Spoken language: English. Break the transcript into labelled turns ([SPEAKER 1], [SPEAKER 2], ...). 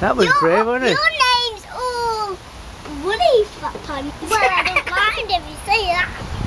[SPEAKER 1] That was brave, wasn't it?
[SPEAKER 2] Your name's all Woody that time. Well, I don't mind if you say that.